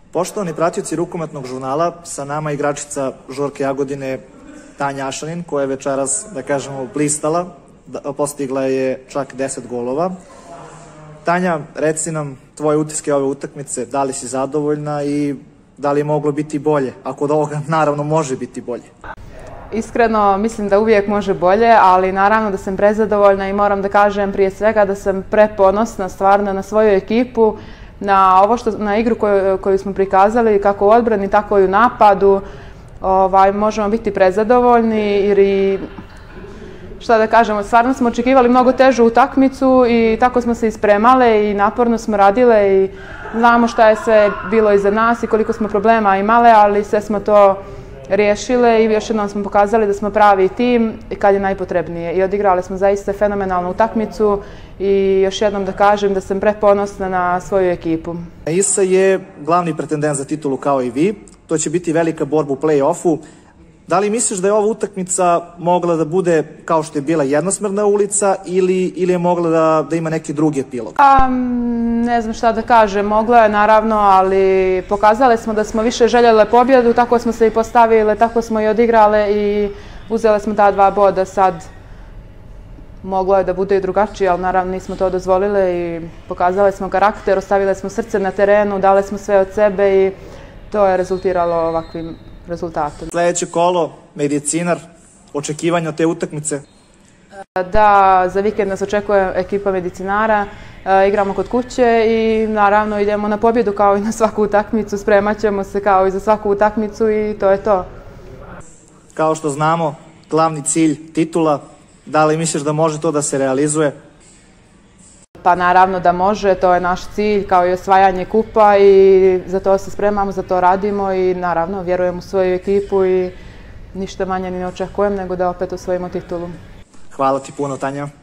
Poštovani pratioci rukometnog žurnala, sa nama igračica Žurke Jagodine Tanja Ašanin, koja je večeras, da kažemo, blistala, postigla je čak 10 golova. Tanja, reci nam tvoje utiske ove utakmice, da li si zadovoljna i da li je moglo biti bolje, ako od ovoga naravno može biti bolje? Iskreno, mislim da uvijek može bolje, ali naravno da sam prezadovoljna i moram da kažem prije svega da sam preponosna stvarno na svoju ekipu, na igru koju smo prikazali, kako u odbrani, tako i u napadu. Možemo biti prezadovoljni jer šta da kažemo, stvarno smo očekivali mnogo težu utakmicu i tako smo se ispremale i naporno smo radile i znamo šta je sve bilo iza nas i koliko smo problema imale, ali sve smo to riješile i još jednom smo pokazali da smo pravi tim kad je najpotrebnije i odigrali smo zaista fenomenalnu utakmicu i još jednom da kažem da sam preponosna na svoju ekipu. Isa je glavni pretendent za titulu kao i vi, to će biti velika borba u play-offu. Da li misliš da je ova utakmica mogla da bude kao što je bila jednosmerna ulica ili je mogla da ima neki drugi epilog? Ne znam šta da kažem, mogla je naravno, ali pokazali smo da smo više željele pobjedu, tako smo se i postavile, tako smo i odigrale i uzele smo ta 2 boda. Sad moglo je da bude i drugačije, ali naravno nismo to dozvolile i pokazali smo karakter, ostavile smo srce na terenu, dale smo sve od sebe i to je rezultiralo ovakvim rezultatom. Sljedeće kolo, Medicinar, očekivanja od te utakmice? Da, za vikend nas očekuje ekipa Medicinara, igramo kod kuće i naravno idemo na pobjedu kao i na svaku utakmicu, spremat ćemo se kao i za svaku utakmicu i to je to. Kao što znamo, glavni cilj, titula, da li misliš da može to da se realizuje? Pa naravno da može, to je naš cilj kao i osvajanje kupa i za to se spremamo, za to radimo i naravno vjerujem u svoju ekipu i ništa manje ni ne očekujem nego da opet osvojimo titulu. Hvala ti puno, Tanja.